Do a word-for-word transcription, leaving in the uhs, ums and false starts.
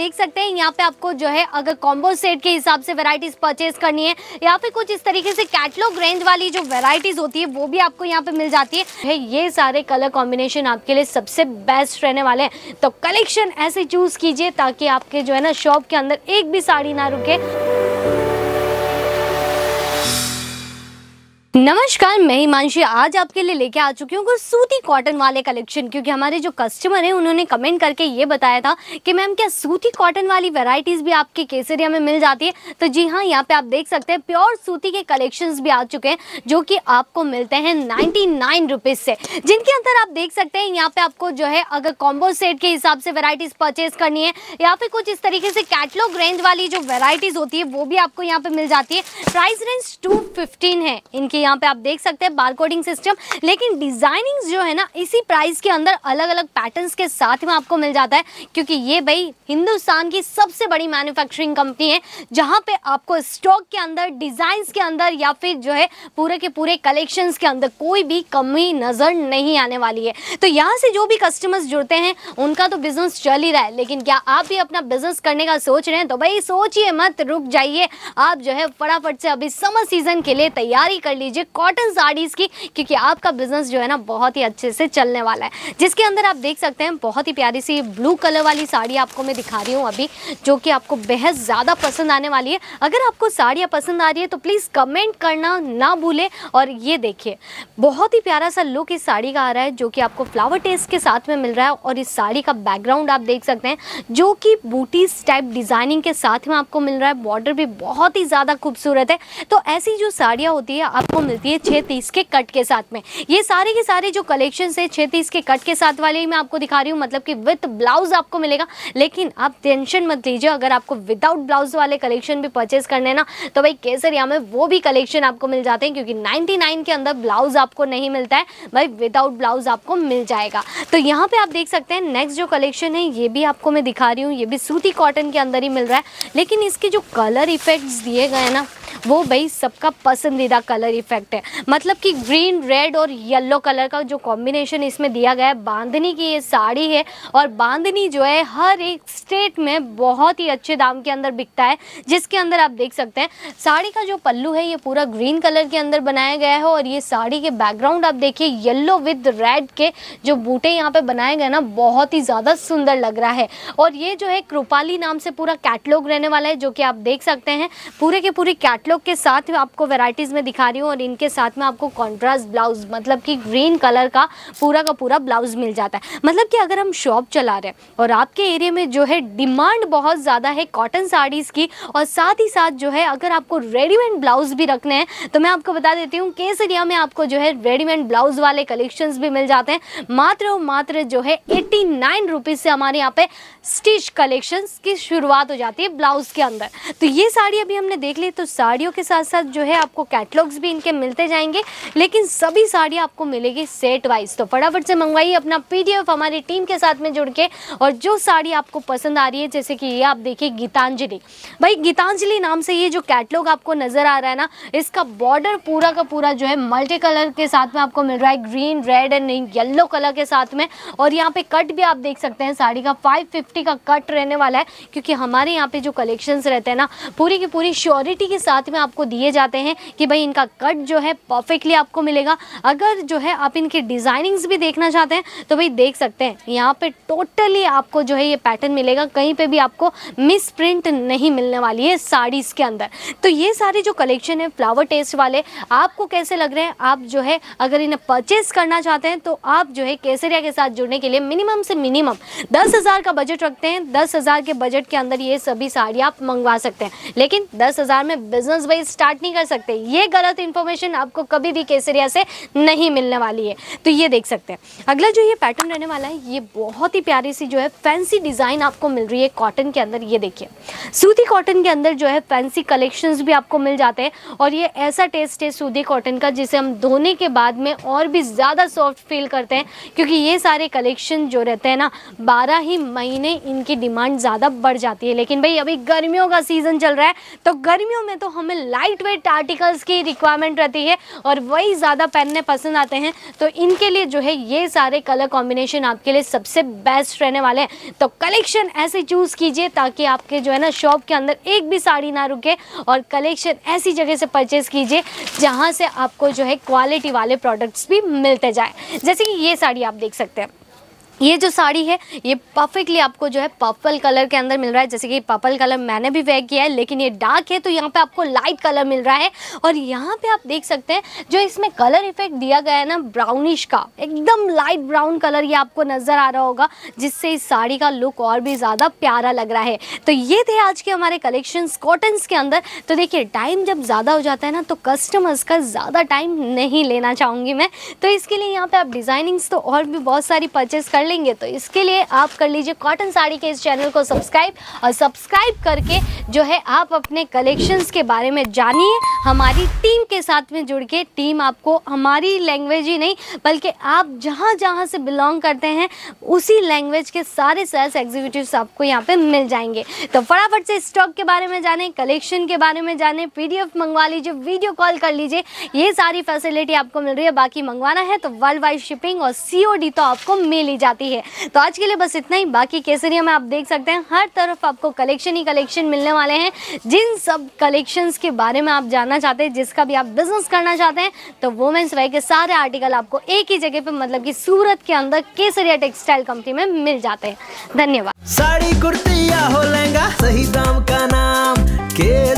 देख सकते हैं यहाँ पे आपको जो है अगर कॉम्बो सेट के हिसाब से वैरायटीज परचेज करनी है या फिर कुछ इस तरीके से कैटलॉग रेंज वाली जो वैरायटीज होती है वो भी आपको यहाँ पे मिल जाती है। ये सारे कलर कॉम्बिनेशन आपके लिए सबसे बेस्ट रहने वाले हैं, तो कलेक्शन ऐसे चूज कीजिए ताकि आपके जो है ना शॉप के अंदर एक भी साड़ी ना रुके। नमस्कार, मैं हिमांशी आज आपके लिए लेके आ चुकी हूँ कुछ सूती कॉटन वाले कलेक्शन, क्योंकि हमारे जो कस्टमर हैं उन्होंने कमेंट करके ये बताया था कि मैम क्या सूती कॉटन वाली वैरायटीज भी आपके केसरिया में मिल जाती है। तो जी हाँ, यहाँ पे आप देख सकते हैं प्योर सूती के कलेक्शंस भी आ चुके हैं जो कि आपको मिलते हैं नाइन्टी नाइन रुपीज से, जिनके अंदर आप देख सकते हैं यहाँ पे आपको जो है अगर कॉम्बो सेट के हिसाब से वैरायटीज परचेज करनी है या फिर कुछ इस तरीके से कैटलॉग रेंज वाली जो वैरायटीज होती है वो भी आपको यहाँ पे मिल जाती है। प्राइस रेंज टू फिफ्टीन है इनकी, यहाँ पे आप देख सकते हैं बारकोडिंग सिस्टम, लेकिन डिजाइनिंग जो है ना इसी प्राइस के अंदर अलग अलग पैटर्न्स के साथ में आपको मिल जाता है, क्योंकि ये भाई हिंदुस्तान की सबसे बड़ी मैन्युफैक्चरिंग कंपनी है जहां पे आपको स्टॉक के अंदर, डिजाइन्स के अंदर या फिर जो है पूरे के पूरे कलेक्शंस के अंदर कोई भी कमी नजर नहीं आने वाली है। तो यहाँ से जो भी कस्टमर्स जुड़ते हैं उनका तो बिजनेस चल ही रहा है, लेकिन क्या आप भी अपना बिजनेस करने का सोच रहे हैं तो भाई सोचिए मत, रुक जाइए, आप जो है फटाफट से अभी समर सीजन के लिए तैयारी कर लीजिए कॉटन साड़ीज की, क्योंकि आपका बिजनेस जो है ना बहुत ही अच्छे से चलने वाला है। जिसके अंदर आप देख सकते हैं बहुत ही प्यारी सी ब्लू कलर वाली साड़ी आपको मैं दिखा रही हूँ अभी, जो कि आपको बेहद ज़्यादा पसंद आने वाली है। अगर आपको साड़ियाँ पसंद आ रही है तो प्लीज़ कमेंट करना ना भूलें। और ये देखिए बहुत ही प्यारा सा लुक इस साड़ी का आ रहा है जो कि आपको फ्लावर टेस्ट के साथ में मिल रहा है, और इस साड़ी का बैकग्राउंड आप देख सकते हैं जो कि बूटीज टाइप डिज़ाइनिंग के साथ में आपको मिल रहा है। बॉर्डर भी बहुत ही ज़्यादा खूबसूरत है। तो ऐसी जो साड़ियाँ होती है आपको मिलती है छः तीस के कट के साथ में। ये सारे के सारे जो कलेक्शन है छः तीस के कट के साथ वाले ही मैं आपको दिखा रही हूँ, मतलब कि विद ब्लाउज आपको मिलेगा। लेकिन आप टेंशन मत लीजिए, अगर आपको विदाउट ब्लाउज वाले कलेक्शन भी परचेज करने ना तो भाई केसरिया में वो भी कलेक्शन आपको मिल जाते हैं, क्योंकि नाइन्टी नाइन के अंदर ब्लाउज आपको नहीं मिलता है भाई, विदाउट ब्लाउज आपको मिल जाएगा। तो यहाँ पे आप देख सकते हैं नेक्स्ट जो कलेक्शन है ये भी आपको मैं दिखा रही हूँ, ये भी सूती कॉटन के अंदर ही मिल रहा है, लेकिन इसके जो कलर इफेक्ट्स दिए गए ना वो भाई सबका पसंदीदा कलर इफेक्ट है। मतलब कि ग्रीन, रेड और येलो कलर का जो कॉम्बिनेशन इसमें दिया गया है। बांधनी की ये साड़ी है और बांधनी जो है हर एक स्टेट में बहुत ही अच्छे दाम के अंदर बिकता है, जिसके अंदर आप देख सकते हैं साड़ी का जो पल्लू है ये पूरा ग्रीन कलर के अंदर बनाया गया है, और ये साड़ी के बैकग्राउंड आप देखिए येलो विद रेड के जो बूटे यहाँ पे बनाए गए ना बहुत ही ज़्यादा सुंदर लग रहा है। और ये जो है कृपाली नाम से पूरा कैटलॉग रहने वाला है, जो कि आप देख सकते हैं पूरे के पूरे कैटलॉग के साथ में आपको वैरायटीज में दिखा रही हूँ, और इनके साथ में आपको कॉन्ट्रास्ट ब्लाउज मतलब कि ग्रीन कलर का पूरा का पूरा ब्लाउज मिल जाता है। मतलब कि अगर हम शॉप चला रहे हैं और आपके एरिया में जो है डिमांड बहुत ज़्यादा है कॉटन साड़ीज़ की, और साथ ही साथ जो है अगर आपको रेडीमेड ब्लाउज भी रखने हैं तो मैं आपको बता देती हूँ केसरिया में आपको जो है रेडीमेड ब्लाउज वाले कलेक्शंस भी मिल जाते हैं। मात्र और मात्र जो है एट्टी नाइन रुपीज़ से हमारे यहाँ पे स्टिच कलेक्शंस की शुरुआत हो जाती है ब्लाउज के अंदर। तो ये साड़ी अभी हमने देख ली, तो साड़ियों के साथ साथ जो है आपको कैटलॉग्स भी इनके मिलते जाएंगे, लेकिन सभी साड़ियाँ आपको मिलेगी सेट वाइज। तो फटाफट से मंगवाइए अपना पीडीएफ हमारी टीम के साथ में जुड़ के, और जो साड़ी आपको पसंद आ रही है, जैसे कि ये आप देखिए गीतांजलि, भाई गीतांजलि नाम से ये जो कैटलॉग आपको नजर आ रहा है ना, इसका बॉर्डर पूरा का पूरा जो है मल्टी कलर के साथ में आपको मिल रहा है, green, red and yellow colour के साथ में। और यहाँ पे कट भी आप देख सकते हैं साड़ी का फाइव फिफ्टी का कट रहने वाला है, क्योंकि हमारे यहाँ पे जो कलेक्शंस रहते हैं ना पूरी की पूरी श्योरिटी के साथ में आपको दिए जाते हैं कि भाई इनका कट जो है परफेक्टली आपको मिलेगा। अगर जो है आप इनकी डिजाइनिंग्स भी देखना चाहते हैं तो भाई देख सकते हैं यहाँ पे टोटली आपको जो है ये पैटर्न मिलेगा, कहीं पे भी आपको मिस प्रिंट नहीं मिलने वाली है साड़ीज के अंदर। तो ये सारे जो कलेक्शन है फ्लावर टेस्ट वाले आपको कैसे लग रहे हैं, आप जो है अगर इन्हें परचेज करना चाहते हैं तो आप जो है केसरिया के साथ जुड़ने के लिए मिनिमम से मिनिमम दस हज़ार का बजट रखते हैं। दस हज़ार के बजट के अंदर ये सभी साड़ी आप मंगवा सकते हैं, लेकिन दस हज़ार में बिजनेस भाई स्टार्ट नहीं कर सकते। ये गलत इन्फॉर्मेशन आपको कभी भी केसरिया से नहीं मिलने वाली है। तो ये देख सकते हैं अगला जो ये पैटर्न रहने वाला है, ये बहुत ही प्यारी सी जो है फैंसी डिजाइन आपको मिल रही है कॉटन के अंदर। ये देखिए सूती कॉटन के अंदर जो है फैंसी कलेक्शंस भी आपको मिल जाते हैं, और ये ऐसा टेस्ट है सूती कॉटन का जिसे हम धोने के बाद में और भी ज़्यादा सॉफ्ट फील करते हैं, क्योंकि ये सारे कलेक्शन जो रहते हैं ना बारह ही महीने इनकी डिमांड ज़्यादा बढ़ जाती है। लेकिन भाई अभी गर्मियों का सीज़न चल रहा है, तो गर्मियों में तो हम हमें लाइट वेट आर्टिकल्स की रिक्वायरमेंट रहती है और वही ज़्यादा पहनने पसंद आते हैं, तो इनके लिए जो है ये सारे कलर कॉम्बिनेशन आपके लिए सबसे बेस्ट रहने वाले हैं। तो कलेक्शन ऐसे चूज़ कीजिए ताकि आपके जो है ना शॉप के अंदर एक भी साड़ी ना रुके, और कलेक्शन ऐसी जगह से परचेज़ कीजिए जहाँ से आपको जो है क्वालिटी वाले प्रोडक्ट्स भी मिलते जाए। जैसे कि ये साड़ी आप देख सकते हैं, ये जो साड़ी है ये परफेक्टली आपको जो है पर्पल कलर के अंदर मिल रहा है। जैसे कि पर्पल कलर मैंने भी वेयर किया है, लेकिन ये डार्क है तो यहाँ पे आपको लाइट कलर मिल रहा है। और यहाँ पे आप देख सकते हैं जो इसमें कलर इफेक्ट दिया गया है ना ब्राउनिश का, एकदम लाइट ब्राउन कलर ये आपको नज़र आ रहा होगा, जिससे इस साड़ी का लुक और भी ज़्यादा प्यारा लग रहा है। तो ये थे आज के हमारे कलेक्शंस कॉटन्स के अंदर। तो देखिए टाइम जब ज़्यादा हो जाता है ना तो कस्टमर्स का ज़्यादा टाइम नहीं लेना चाहूँगी मैं, तो इसके लिए यहाँ पर आप डिज़ाइनिंग्स तो और भी बहुत सारी परचेज़ कर लेंगे। तो इसके लिए आप कर लीजिए कॉटन साड़ी के इस चैनल को सब्सक्राइब, और सब्सक्राइब करके जो है आप अपने कलेक्शंस के बारे में जानिए हमारी टीम के साथ में जुड़ के। टीम आपको हमारी लैंग्वेज ही नहीं बल्कि आप जहाँ जहाँ से बिलोंग करते हैं उसी लैंग्वेज के सारे सेल्स एग्जीक्यूटिव्स आपको यहाँ पे मिल जाएंगे। तो फटाफट से स्टॉक के बारे में जाने, कलेक्शन के बारे में जाने, पीडीएफ मंगवा लीजिए, वीडियो कॉल कर लीजिए, ये सारी फैसिलिटी आपको मिल रही है। बाकी मंगवाना है तो वर्ल्ड वाइड शिपिंग और सीओडी तो आपको मिल ही जाती है। तो आज के लिए बस इतना ही। बाकी केसरिया में आप देख सकते हैं हर तरफ आपको कलेक्शन ही कलेक्शन मिलने वाले हैं। जिन सब कलेक्शंस के बारे में आप जानना चाहते हैं, जिसका भी आप बिजनेस करना चाहते हैं, तो वुमेन्स वेयर के सारे आर्टिकल आपको एक ही जगह पे मतलब कि सूरत के अंदर केसरिया टेक्सटाइल कंपनी में मिल जाते हैं। धन्यवाद। साड़ी कुर्ती या हो लहंगा, सही दाम का नाम के